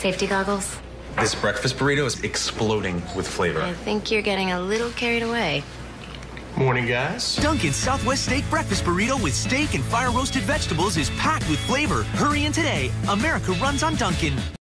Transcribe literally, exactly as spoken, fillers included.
Safety goggles? This breakfast burrito is exploding with flavor. I think you're getting a little carried away. Morning, guys. Dunkin' Southwest Steak Breakfast Burrito with steak and fire-roasted vegetables is packed with flavor. Hurry in today. America runs on Dunkin'.